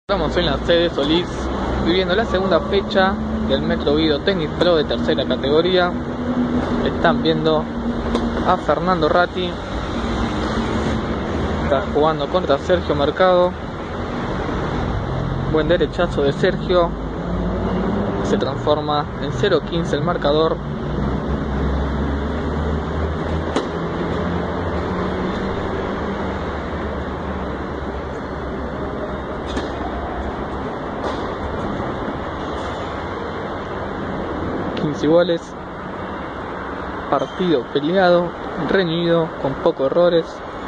Estamos en la sede Solís, viviendo la segunda fecha del Metro Video Tennis Pro de tercera categoría. Están viendo a Fernando Ratti, está jugando contra Sergio Mercado. Buen derechazo de Sergio, se transforma en 0-15 el marcador. Iguales, partido peleado, reñido, con pocos errores.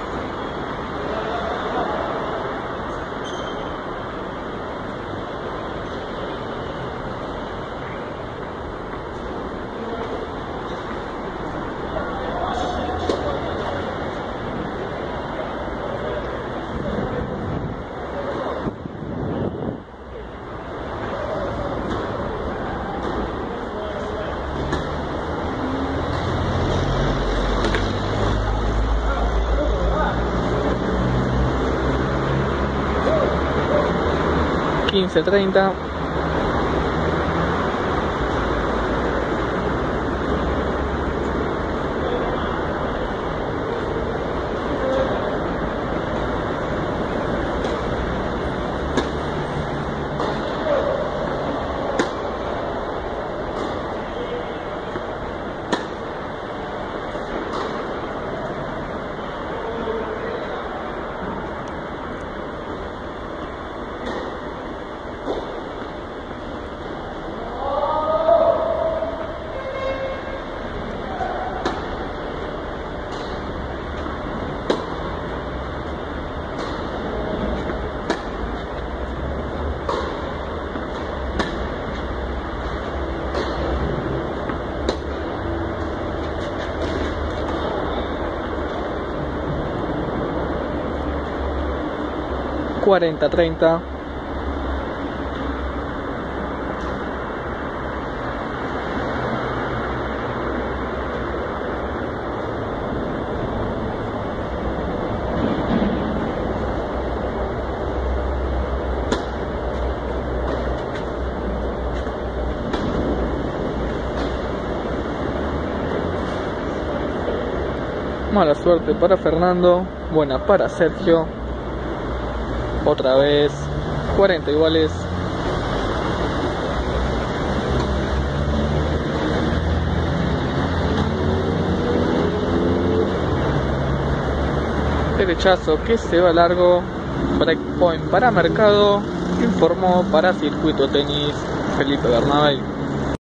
$15-30. $40-30. Mala suerte para Fernando, buena para Sergio. Otra vez 40 iguales. Derechazo que se va largo. Breakpoint para Mercado. Informó para Circuito Tenis Felipe Bernabéi.